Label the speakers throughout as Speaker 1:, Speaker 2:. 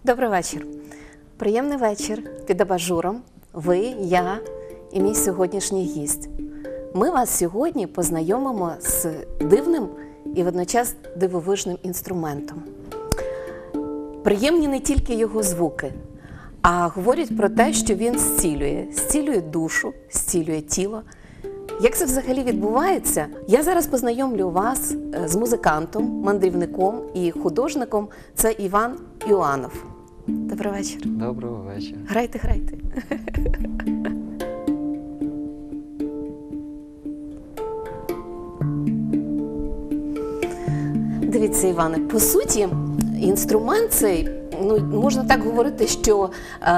Speaker 1: Добрий вечір. Приємний вечір під абажуром. Ви, я і мій сьогоднішній гість. Ми вас сьогодні познайомимо з дивним і водночас дивовижним інструментом. Приємні не тільки його звуки, а говорять про те, що він зцілює душу, зцілює тіло. Як це взагалі відбувається? Я зараз познайомлю вас з музикантом, мандрівником і художником. Це Іван Іоанов. Добрий вечір.
Speaker 2: Доброго вечора.
Speaker 1: Грайте. Дивіться, Іване, по суті, інструмент цей, можна так говорити, що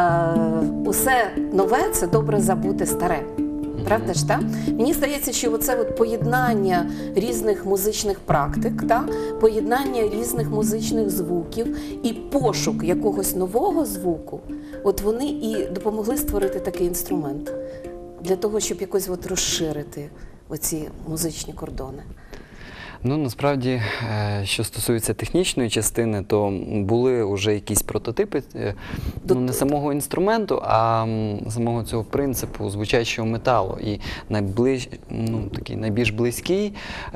Speaker 1: усе нове – це добре забути старе. Правда ж, так? Мені здається, що оце от поєднання різних музичних практик, поєднання різних музичних звуків і пошук якогось нового звуку, от вони і допомогли створити такий інструмент для того, щоб якось от розширити оці музичні кордони.
Speaker 2: Ну, насправді, що стосується технічної частини, то були вже якісь прототипи, не самого інструменту, а самого цього принципу звучащого металу. І такий найбільш близький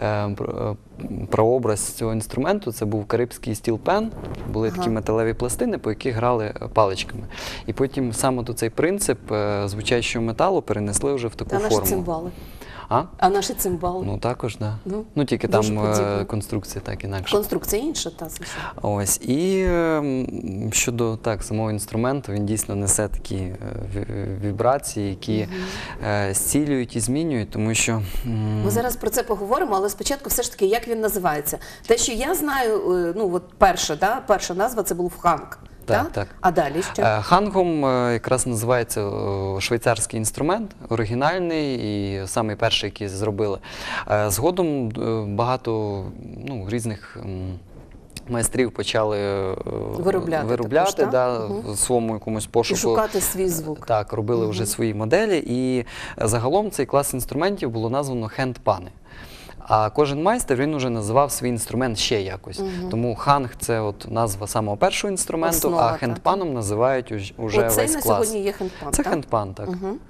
Speaker 2: прообраз цього інструменту – це був карибський стіл-пен. Були такі металеві пластини, по яких грали паличками. І потім саме цей принцип звучащого металу перенесли вже в таку форму.
Speaker 1: А наші цимбали? А наші цимбали?
Speaker 2: Ну, також, так. Ну, тільки там конструкція так інакше.
Speaker 1: Конструкція інша, так, звичайно.
Speaker 2: Ось. І щодо самого інструменту, він дійсно несе такі вібрації, які зцілюють і змінюють, тому що…
Speaker 1: Ми зараз про це поговоримо, але спочатку все ж таки, як він називається. Те, що я знаю, перша назва – це був ханг.
Speaker 2: Так.
Speaker 1: А далі що?
Speaker 2: Хангом якраз називається швейцарський інструмент, оригінальний і самий перший, який зробили. Згодом багато різних майстрів почали виробляти в своєму якомусь пошуку.
Speaker 1: І шукати свій звук.
Speaker 2: Так, робили вже свої моделі. І загалом цей клас інструментів було названо хенд-пани. А кожен майстер, він вже називав свій інструмент ще якось. Тому ханг – це назва самого першого інструменту, а хендпаном називають уже весь клас.
Speaker 1: Оцей на сьогодні є хендпан,
Speaker 2: це хендпан, так.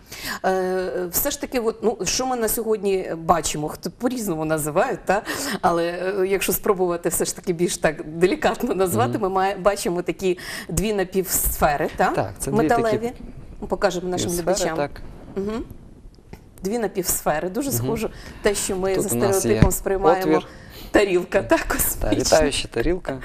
Speaker 1: Все ж таки, що ми на сьогодні бачимо, хто по-різному називають, але якщо спробувати все ж таки більш так делікатно назвати, ми бачимо такі дві напівсфери, металеві. Покажемо нашим глядачам. Дві напівсфери, дуже схоже те, що ми за стереотипом сприймаємо. Тарілка, космічна.
Speaker 2: Літаюча тарілка.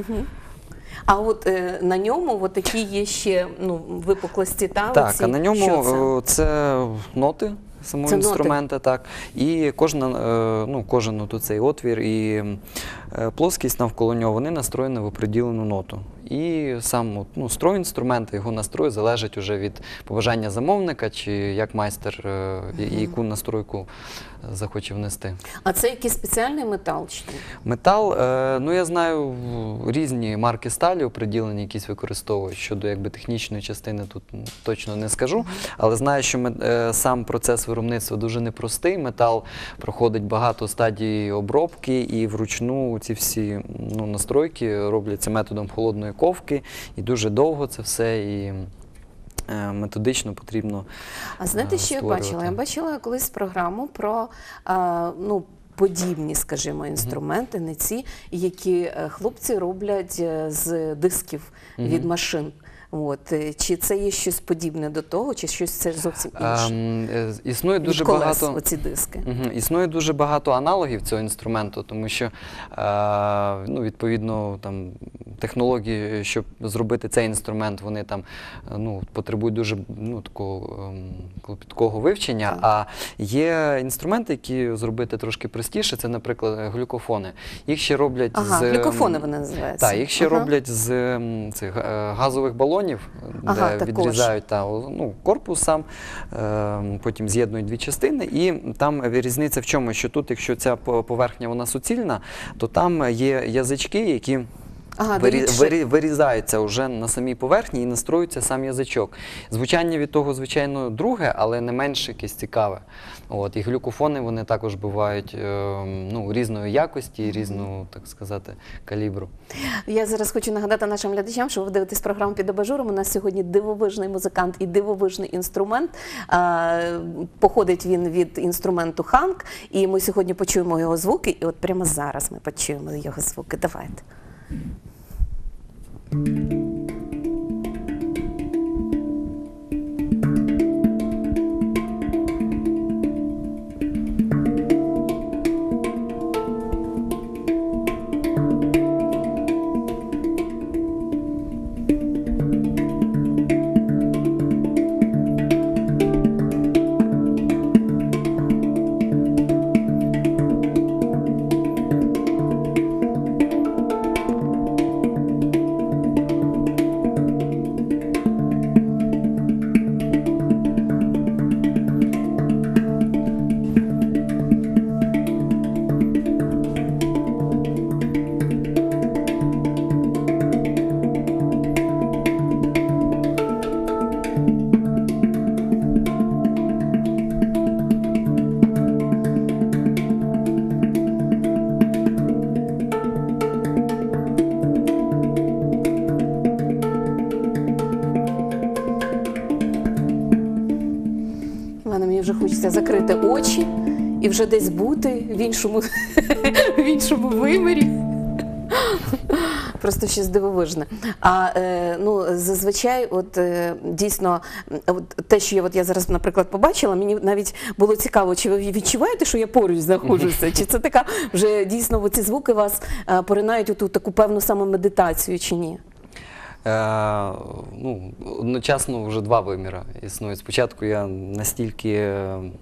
Speaker 1: А от на ньому такі є ще випуклості,
Speaker 2: Так, а на ньому це ноти самого інструмента, так. І кожен цей отвір і плоскість навколо нього, вони настроєні в определену ноту. І сам строй інструмента, його настрой залежить вже від побажання замовника, чи як майстер, яку настройку захоче внести.
Speaker 1: А це якийсь спеціальний метал?
Speaker 2: Метал, я знаю, різні марки сталі определені якісь використовують. Щодо технічної частини тут точно не скажу, але знаю, що сам процес виробництва дуже непростий. Метал проходить багато стадій обробки і вручну ці всі настройки робляться методом холодної ковки, і дуже довго це все, і методично потрібно створювати.
Speaker 1: А знаєте, що я бачила? Я бачила колись програму про подібні, скажімо, інструменти, не ці, які хлопці роблять з дисків від машин. Чи це є щось подібне до того, чи щось це зовсім інше?
Speaker 2: Існує дуже багато
Speaker 1: оці диски.
Speaker 2: Існує дуже багато аналогів цього інструменту, тому що відповідно технології, щоб зробити цей інструмент, вони потребують дуже такого клопіткого вивчення. А є інструменти, які зробити трошки простіше. Це, наприклад, глюкофони. Їх ще роблять
Speaker 1: глюкофони вони називаються.
Speaker 2: Так, їх ще роблять з цих газових балонів, де відрізають корпус сам, потім з'єднують дві частини. І там різниця в чому, що тут, якщо ця поверхня вона суцільна, то там є язички, які
Speaker 1: Ага, дають
Speaker 2: вирізаються вже на самій поверхні і настроюється сам язичок. Звучання від того, звичайно, друге, але не менш якесь цікаве. От, і глюкофони, вони також бувають різної якості і різного, так сказати, калібру.
Speaker 1: Я зараз хочу нагадати нашим глядачам, що ви дивитесь програму «Під абажуром». У нас сьогодні дивовижний музикант і дивовижний інструмент. Походить він від інструменту ханк, і ми сьогодні почуємо його звуки, і от прямо зараз ми почуємо його звуки. Давайте. Мені вже хочеться закрити очі і вже десь бути в іншому вимірі. Просто щось дивовижне. Зазвичай, дійсно, те, що я зараз, наприклад, побачила, мені навіть було цікаво, чи ви відчуваєте, що я поруч знаходжуся? Чи це така вже дійсно ці звуки вас поринають у таку певну самомедитацію, чи ні?
Speaker 2: Одночасно вже два виміри існують. Спочатку я настільки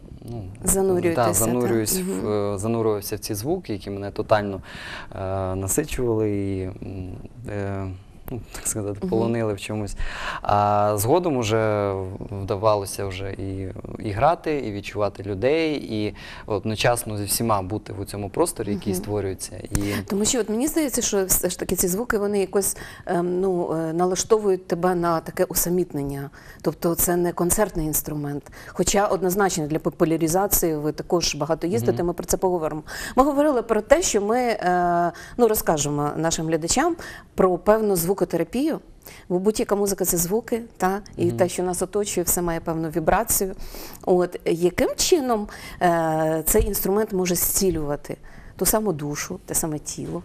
Speaker 2: занурювався в ці звуки, які мене тотально насичували і, так сказати, полонили в чомусь. А згодом вже вдавалося вже і грати, і відчувати людей, і одночасно зі всіма бути в цьому просторі, який створюється.
Speaker 1: Тому що мені здається, що все ж таки ці звуки, вони якось налаштовують тебе на таке усамітнення. Тобто це не концертний інструмент. Хоча однозначно для популяризації ви також багато їздите, ми про це поговоримо. Ми говорили про те, що ми розкажемо нашим глядачам про певну звукотерапію. Бо будь-яка музика – це звуки, і те, що нас оточує, все має певну вібрацію. Яким чином цей інструмент може зцілювати ту саму душу, те саме тіло?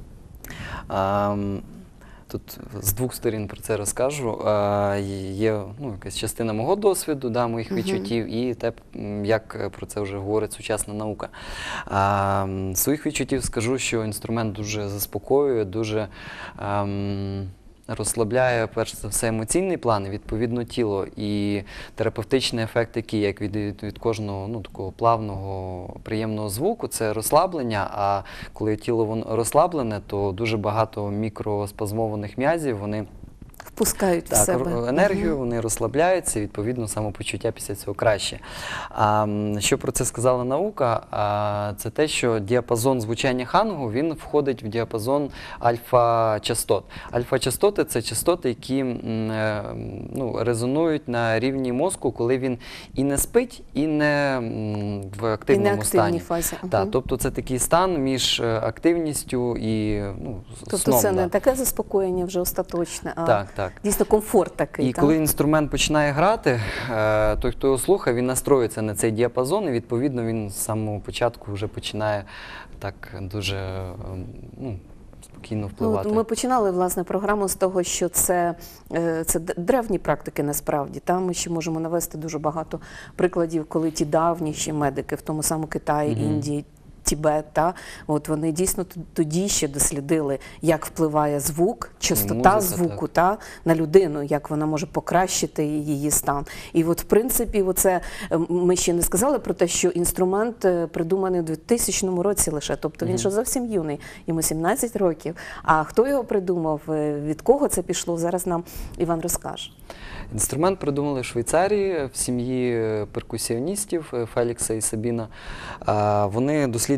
Speaker 2: Тут з двох сторін про це розкажу. Є якась частина мого досвіду, моїх відчуттів, і те, як про це вже говорить сучасна наука. Своїх відчуттів скажу, що інструмент дуже заспокоює, дуже розслабляє, перш за все, емоційний план і, відповідно, тіло. І терапевтичний ефект який, як від кожного такого плавного, приємного звуку, це розслаблення, а коли тіло розслаблене, то дуже багато мікроспазмованих м'язів, вони
Speaker 1: впускають в себе
Speaker 2: енергію, вони розслабляються, і, відповідно, самопочуття після цього краще. Що про це сказала наука? Це те, що діапазон звучання хангу, він входить в діапазон альфа-частот. Альфа-частоти – це частоти, які резонують на рівні мозку, коли він і не спить, і не в активному стані.
Speaker 1: Фазі.
Speaker 2: Тобто це такий стан між активністю і сном.
Speaker 1: Тобто це не таке заспокоєння вже остаточне, а
Speaker 2: Так.
Speaker 1: Дійсно комфорт такий.
Speaker 2: І коли інструмент починає грати, той, хто його слухає, він настроюється на цей діапазон, і відповідно він з самого початку вже починає так дуже спокійно впливати.
Speaker 1: Ми починали, власне, програму з того, що це древні практики насправді. Ми ще можемо навести дуже багато прикладів, коли ті давні ще медики в тому самому Китаї, Індії, Тібет, вони дійсно тоді ще дослідили, як впливає звук, частота звуку на людину, як вона може покращити її стан. І в принципі, ми ще не сказали про те, що інструмент придуманий у 2000 році лише, тобто він ще зовсім юний, йому 17 років. А хто його придумав, від кого це пішло, зараз нам Іван розкаже.
Speaker 2: Інструмент придумали в Швейцарії в сім'ї перкусіоністів Фелікса і Сабіна. Вони досліджували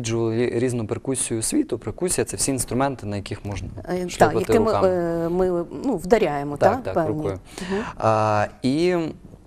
Speaker 2: досліджували різну перкусію світу. Перкусія – це всі інструменти, на яких можна
Speaker 1: Так,
Speaker 2: шльопати
Speaker 1: якими
Speaker 2: руками.
Speaker 1: ми вдаряємо, так?
Speaker 2: Так, рукою. І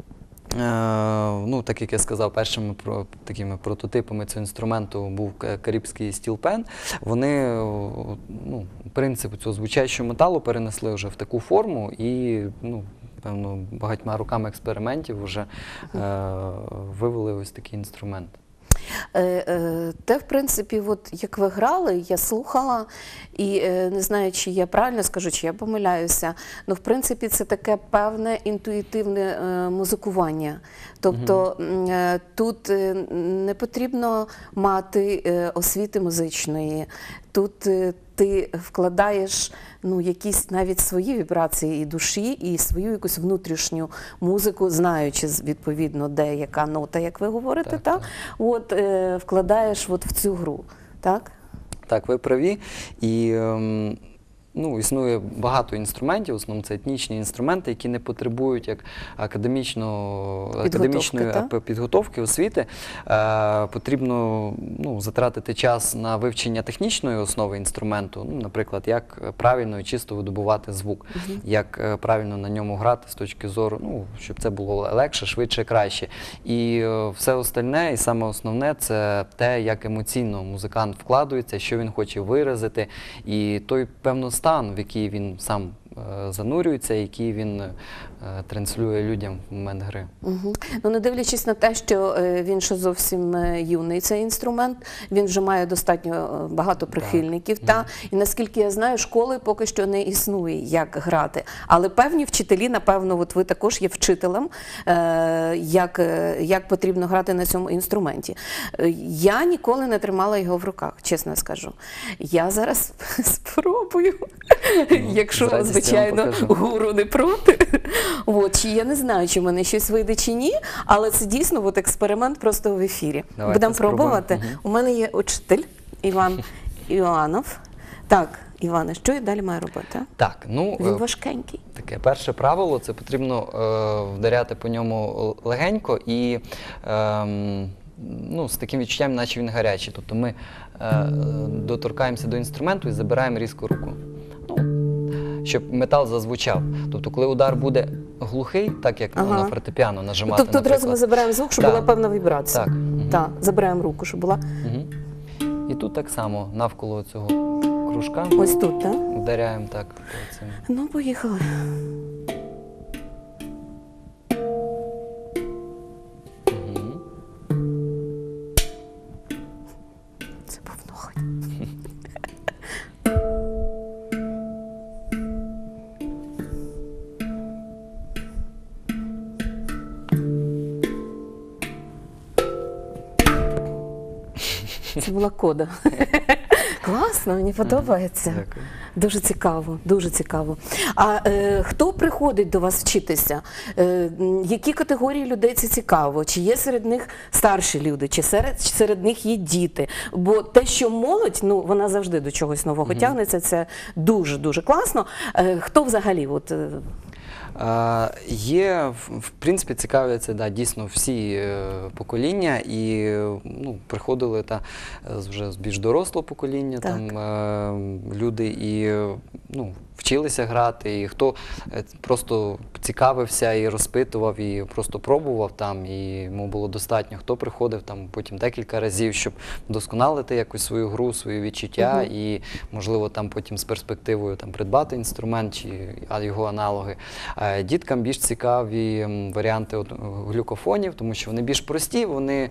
Speaker 2: так як я сказав, першими такими прототипами цього інструменту був карибський стіл-пен. Вони принцип цього звучащого металу перенесли вже в таку форму і, певно, багатьма роками експериментів вже вивели ось такий інструмент.
Speaker 1: Те, в принципі, от як ви грали, я слухала, і не знаю, чи я правильно скажу, чи я помиляюся, але, в принципі, це таке певне інтуїтивне музикування. Тобто тут не потрібно мати освіти музичної, тут ти вкладаєш якісь навіть свої вібрації і душі, і свою якусь внутрішню музику, знаючи, відповідно, де яка нота, як ви говорите, так? От, вкладаєш в цю гру, так?
Speaker 2: Так, ви праві. І існує багато інструментів, в основному це етнічні інструменти, які не потребують як академічної підготовки, освіти. Потрібно затратити час на вивчення технічної основи інструменту, наприклад, як правильно і чисто видобувати звук, як правильно на ньому грати з точки зору, щоб це було легше, швидше, краще. І все остальне, і саме основне, це те, як емоційно музикант вкладується, що він хоче виразити, і той, певно, стан, в який він сам занурюється, який він транслює людям в момент гри.
Speaker 1: Не дивлячись на те, що він ще зовсім юний, цей інструмент, він вже має достатньо багато прихильників. І наскільки я знаю, школи поки що не існує, як грати. Але певні вчителі, напевно, от ви також є вчителем, як потрібно грати на цьому інструменті. Я ніколи не тримала його в руках, чесно скажу. Я зараз спробую, якщо, звичайно, гуру не проти. Чи я не знаю, чи в мене щось вийде, чи ні, але це дійсно експеримент просто в ефірі. Будемо пробувати. У мене є учитель Іван Іоанов. Так, Іване, що я далі маю робити?
Speaker 2: Так,
Speaker 1: він важкенький.
Speaker 2: Таке перше правило – це потрібно вдаряти по ньому легенько і з таким відчуттям, наче він гарячий. Тобто ми доторкаємося до інструменту і забираємо різко руку. Щоб метал зазвучав. Тобто, коли удар буде глухий, так як на фортепіано нажимати,
Speaker 1: тобто, одразу ми забираємо звук, щоб була певна вібрація.
Speaker 2: Так.
Speaker 1: Так, забираємо руку, щоб була.
Speaker 2: І тут так само, навколо цього кружка.
Speaker 1: Ось тут, так?
Speaker 2: Вдаряємо так.
Speaker 1: Поїхали. Це був ноготь. Це була кода. Класно, мені подобається.
Speaker 2: Дякую.
Speaker 1: Дуже цікаво, дуже цікаво. А хто приходить до вас вчитися? Які категорії людей це цікаво? Чи є серед них старші люди, чи серед них є діти? Бо те, що молодь, вона завжди до чогось нового тягнеться, це дуже-дуже класно. Хто взагалі?
Speaker 2: Є, в принципі, цікавляться дійсно всі покоління, і приходили вже з більш дорослого покоління, люди і вчилися грати, і хто просто цікавився і розпитував, і просто пробував там, і йому було достатньо. Хто приходив там потім декілька разів, щоб вдосконалити якусь свою гру, свої відчуття, і, можливо, там потім з перспективою придбати інструмент чи його аналоги. Діткам більш цікаві варіанти глюкофонів, тому що вони більш прості, вони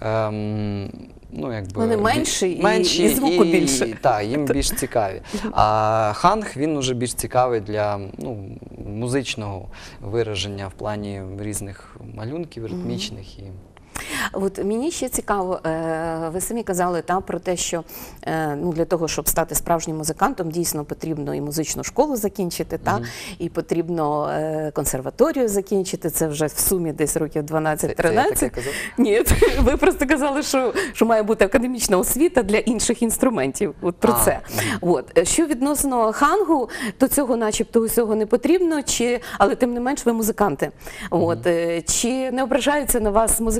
Speaker 1: вони менші і звуку більше.
Speaker 2: Так, їм більш цікаві. А ханг, він вже більш цікавий для музичного вираження в плані різних малюнків, ритмічних.
Speaker 1: Мені ще цікаво, ви самі казали про те, що для того, щоб стати справжнім музикантом, дійсно потрібно і музичну школу закінчити, і потрібно консерваторію закінчити, це вже в сумі десь років 12-13.
Speaker 2: Це я таке казав?
Speaker 1: Ні, ви просто казали, що має бути академічна освіта для інших інструментів, про це. Що відносно хангу, то цього начебто усього не потрібно, але тим не менш ви музиканти. Чи не ображаються на вас музиканти,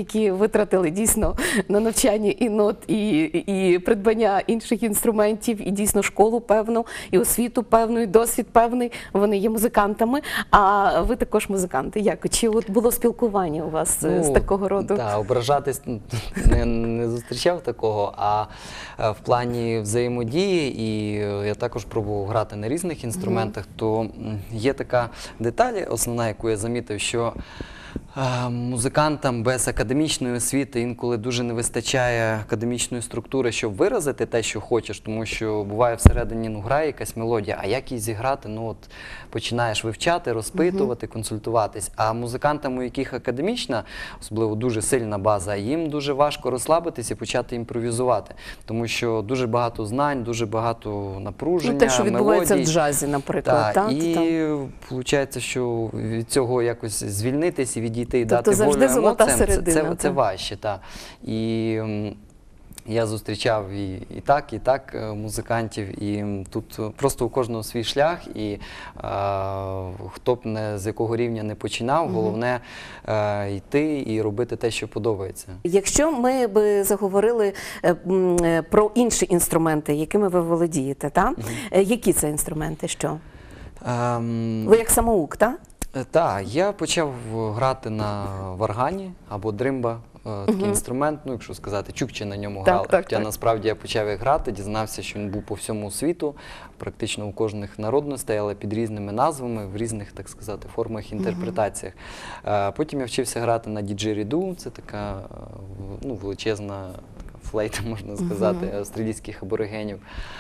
Speaker 1: які витратили дійсно на навчання і нот, і придбання інших інструментів, і дійсно школу певну, і освіту певну, і досвід певний. Вони є музикантами, а ви також музиканти. Як? Чи от було спілкування у вас з такого роду?
Speaker 2: Так, ображатись не зустрічав такого, а в плані взаємодії, і я також пробував грати на різних інструментах, то є така деталь, основна, яку я замітив, що музикантам без академічної освіти інколи дуже не вистачає академічної структури, щоб виразити те, що хочеш, тому що буває всередині грає якась мелодія, а як її зіграти, починаєш вивчати, розпитувати, консультуватись. А музикантам, у яких академічна, особливо дуже сильна база, їм дуже важко розслабитись і почати імпровізувати, тому що дуже багато знань, дуже багато напруження,
Speaker 1: те, що відбувається
Speaker 2: мелодій.
Speaker 1: в джазі, наприклад.
Speaker 2: І виходить, що від цього якось звільнитись і відійти і дати
Speaker 1: завжди
Speaker 2: волю
Speaker 1: золота
Speaker 2: емоціям,
Speaker 1: середина,
Speaker 2: це важче. І я зустрічав і так музикантів, і тут просто у кожного свій шлях, і хто б з якого рівня не починав, головне йти і робити те, що подобається. Якщо
Speaker 1: ми б заговорили про інші інструменти, якими ви володієте, які це інструменти, що? Ви як самоук, так?
Speaker 2: Так, я почав грати на варгані або дримба, такий інструмент, якщо сказати, чукчі на ньому грали. Хоча насправді я почав як грати, дізнався, що він був по всьому світу, практично у кожних народностей, але під різними назвами, в різних, так сказати, формах, інтерпретаціях. Потім я вчився грати на діджериду, це така величезна флейта, можна сказати, австралійських аборигенів.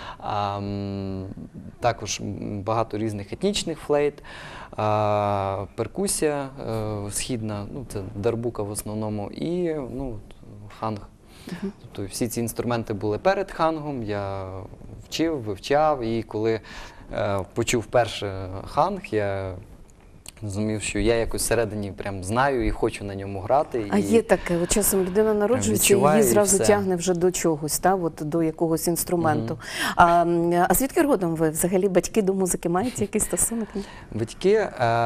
Speaker 2: Також багато різних етнічних флейт, перкусія східна, це дарбука в основному, і ханг. Тобто всі ці інструменти були перед хангом, я вчив, вивчав, і коли почув перше ханг, я розумів, що я якось всередині прям знаю і хочу на ньому грати.
Speaker 1: А є таке, от часом людина народжується і її зразу тягне вже до чогось, до якогось інструменту. А звідки родом ви? Взагалі батьки до музики мають якийсь стосунок?
Speaker 2: Батьки,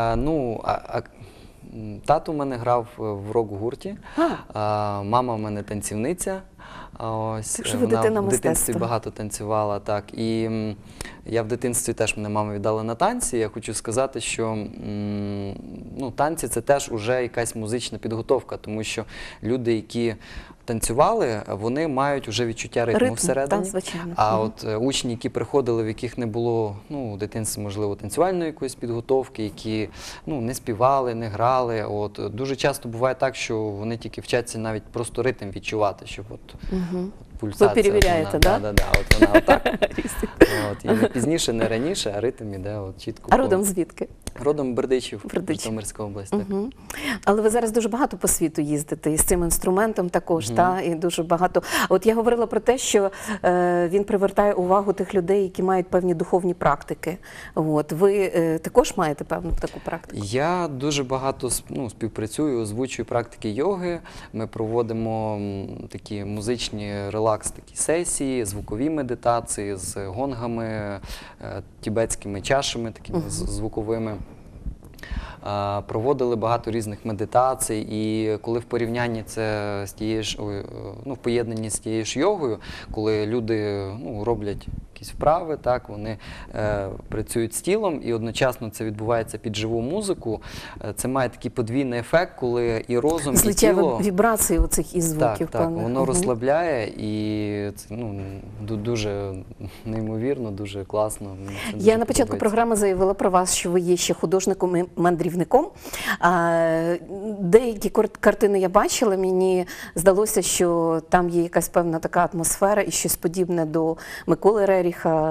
Speaker 2: тато в мене грав в рок-гурті, мама в мене танцівниця. Вона в дитинстві багато танцювала, так. І я в дитинстві теж, мене мама віддала на танці. Я хочу сказати, що танці – це теж уже якась музична підготовка, тому що люди, які танцювали, вони мають вже відчуття ритму всередині. А от учні, які приходили, в яких не було у дитинстві, можливо, танцювальної якоїсь підготовки, які не співали, не грали, дуже часто буває так, що вони тільки вчаться навіть просто ритм відчувати, щоб пульсація.
Speaker 1: Ви перевіряєте, так?
Speaker 2: Так, вона отак. І не пізніше, не раніше, а ритм іде чітко.
Speaker 1: А родом звідки?
Speaker 2: Родом Бердичів, Житомирська область.
Speaker 1: Але ви зараз дуже багато по світу їздите, і з цим інструментом також, і дуже багато. От я говорила про те, що він привертає увагу тих людей, які мають певні духовні практики. Ви також маєте певну таку практику?
Speaker 2: Я дуже багато співпрацюю, озвучую практики йоги. Ми проводимо такі музичні релакс, такі сесії, звукові медитації з гонгами, тібетськими чашами, такими звуковими. Проводили багато різних медитацій, і коли в порівнянні це з тією ж, в поєднанні з тією ж йогою, коли люди роблять якісь вправи, так, вони працюють з тілом, і одночасно це відбувається під живу музику, це має такий подвійний ефект, коли і розум, і тіло...
Speaker 1: вібрації оцих і звуків.
Speaker 2: Так, воно розслабляє, і це дуже неймовірно, дуже класно.
Speaker 1: Я на початку програми заявила про вас, що ви є ще художником і мандрівником. Деякі картини я бачила, мені здалося, що там є якась певна така атмосфера і щось подібне до Миколи Реріха.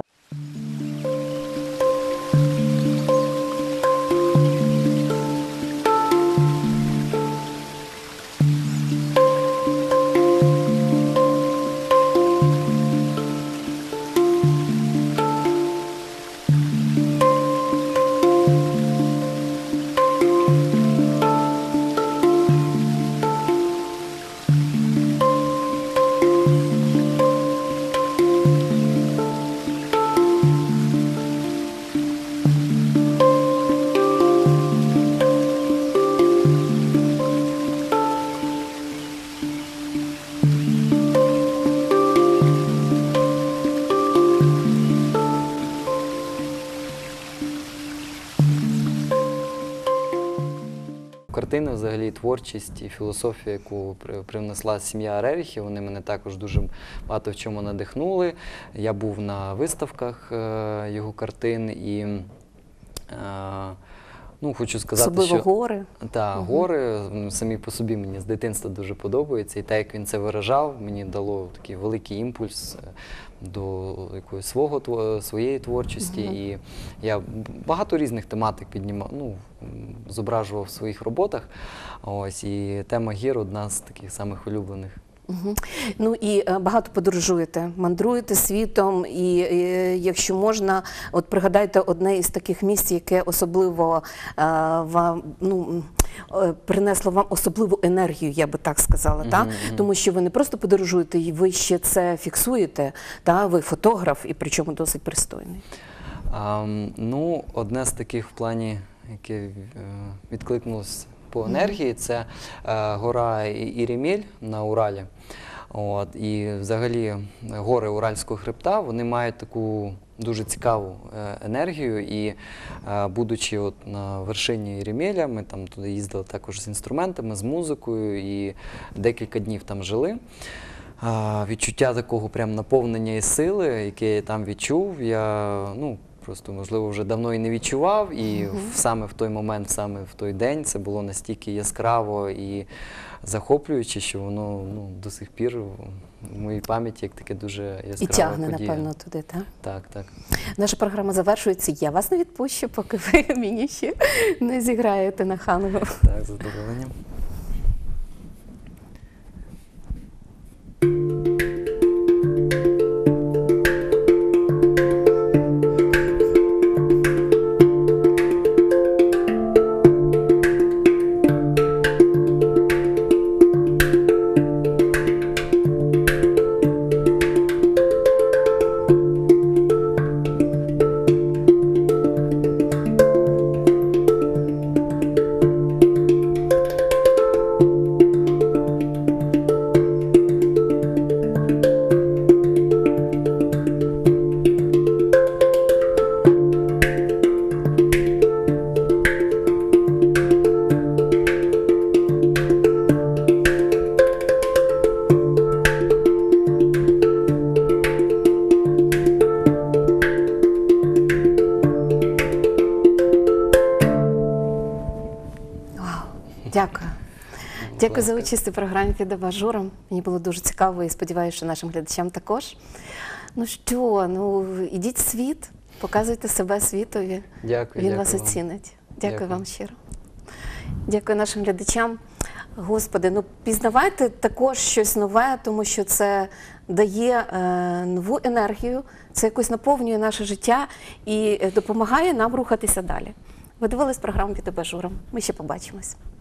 Speaker 2: картини, взагалі творчість і філософія, яку привнесла сім'я Реріхів, вони мене також дуже багато в чому надихнули. Я був на виставках його картин і хочу сказати,
Speaker 1: особливо
Speaker 2: що
Speaker 1: гори.
Speaker 2: Так, гори самі по собі мені з дитинства дуже подобаються. І те, як він це виражав, мені дало такий великий імпульс до якоїсь своєї творчості. І я багато різних тематик піднімав, зображував в своїх роботах. Ось, і тема гір одна з таких самих улюблених.
Speaker 1: Ну і багато подорожуєте, мандруєте світом, і якщо можна, от пригадайте одне із таких місць, яке особливо вам, принесло вам особливу енергію, я би так сказала, так? Тому що ви не просто подорожуєте, і ви ще це фіксуєте, так? Ви фотограф, і причому досить пристойний.
Speaker 2: Одне з таких в плані, яке відкликнулося по енергії, це гора Ірімель на Уралі. І взагалі гори Уральського хребта, вони мають таку дуже цікаву енергію. І будучи на вершині Ірімеля, ми там туди їздили також з інструментами, з музикою і декілька днів там жили. Відчуття такого прям наповнення і сили, яке я там відчув, я просто, можливо, вже давно і не відчував, і саме в той момент, саме в той день це було настільки яскраво і захоплююче, що воно до сих пір в моїй пам'яті як таке дуже яскраве
Speaker 1: І тягне,
Speaker 2: подія.
Speaker 1: напевно, туди, так?
Speaker 2: Так, так.
Speaker 1: Наша програма завершується. Я вас не відпущу, поки ви мені ще не зіграєте на хангу.
Speaker 2: Так, з задоволенням.
Speaker 1: Дякую. Дякую за участь у програмі «Під абажуром». Мені було дуже цікаво і сподіваюся, що нашим глядачам також. Ідіть в світ, показуйте себе світові.
Speaker 2: Дякую.
Speaker 1: Він вас оцінить. Дякую вам щиро. Дякую нашим глядачам. Господи, пізнавайте також щось нове, тому що це дає нову енергію, це якось наповнює наше життя і допомагає нам рухатися далі. Ви дивились програму «Під абажуром». Ми ще побачимось.